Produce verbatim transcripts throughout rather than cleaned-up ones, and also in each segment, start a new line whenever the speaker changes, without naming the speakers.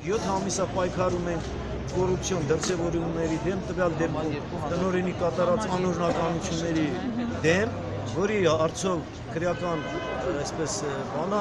յոթ ամիսա պայքարում ենք կոռուպցիոն դրսևորումների դեմ, տվյալ դեպքում տնօրենի կատարած անօրինականությունների դեմ, որի արդյոք քրեական այսպես բանա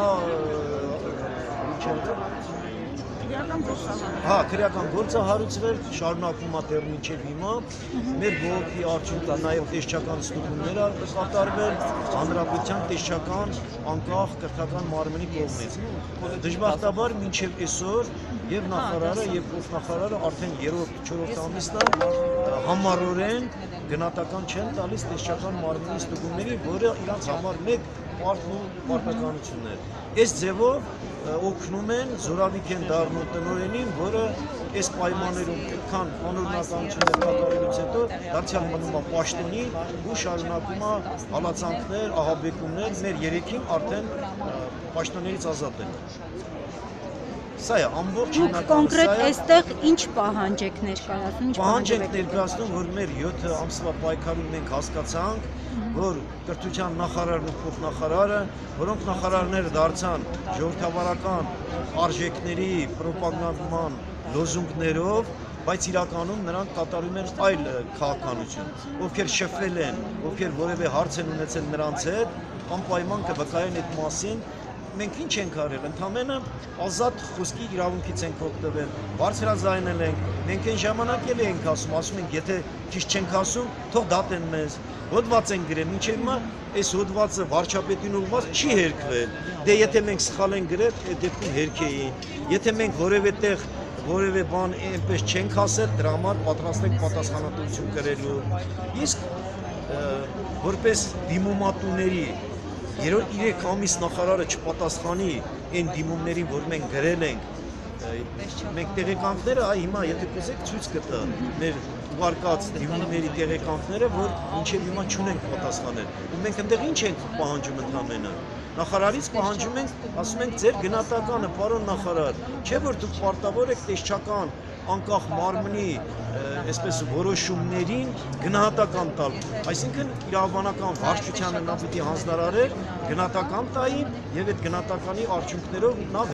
Հա, քրեական գործը հարուցվել, շարունակվում է դեռ մինչև հիմա, մեր բողոքի արդյունքն է նաև տեսչական ստուգումներ կատարվել, հանրապետության տեսչական անկախ կրթական մարմնի կողմից։ Դժբախտաբար մինչև այսօր եւ նախարարը եւ փոխնախարարը արդեն երրորդ չորրորդ ամիսն է համառորեն գնահատական չեն տալիս տեսչական մարմնի ստուգումների, որը իրանց համար մեկ պարտն ու պարտականություններ։ Այս ձևով օգնում են, զորավիք են դառնում տնօրենին, որը այս պայմաններում այդքան անօրինականություններ կատարելուց հետո դարձյալ մնում է պաշտոնի ու շարունակում է հալածանքներ, ահաբեկումներ, մեր երեքին արդեն պաշտոններից ազատել։ Սա է ամբողջ
կոնկրետ այստեղ ինչ պահանջ եք ներկայացնում, ինչ
պահանջ եք ներկայացնում, որ մեր յոթ ամսվա պայքարում մենք հասկացանք, որ կրթության նախարարն ու փոխնախարարը, որոնք նախարարները դարձան ժողովրդավարական արժեքների պրոպագանդման լոզունգներով, բայց իրականում նրանք կատարում են այլ քաղաքականություն, ովքեր շփվել են, ովքեր որևէ հարց են ունեցել նրանց հետ, անպայման կվկայեն այդ մասին։ Մենք ինչ ենք արել, ընդամենը ազատ խոսքի իրավունքից ենք օգտվել, բարձրաձայնել ենք, մենք այն ժամանակ էլ ենք ասում, ասում ենք, եթե ճիշտ չենք ասում, թող դատեն մեզ, հոդված են գրել, մինչև հիմա այս հոդվածը վարչապետին ուղղված չի հերքվել, դե եթե մենք սխալ ենք գրել, այդ դեպքում հերքեին, եթե մենք որևէ տեղ որևէ բան այնպես չենք ասել, դրա համար պատրաստ ենք պատասխանատվություն կրելու, իսկ որպես դիմումատուների երեք ամիս նախարարը չպատասխանի այն դիմումներին, որ մենք գրել ենք, մենք տեղեկանքները, այ հիմա եթե կուզեք ցույց կտա մեր ուղարկած դիմումների տեղեկանքները, որ մինչև հիմա չունենք պատասխանել։ Ու մենք այնտեղ ինչ ենք պահանջում ընդամենը։ Նախարարից պահանջում ենք, ասում ենք ձեր գնահատականը, պարոն նախարար, չէ՞ որ դուք պարտավոր եք տեսչական անկախ մարմնի այսպես որոշումներին գնահատական տալ, այսինքն իրավաբանական վարչությանը նա պիտի հանձնարարեր գնահատական տային եւ այդ գնահատականի արդյունքներով նա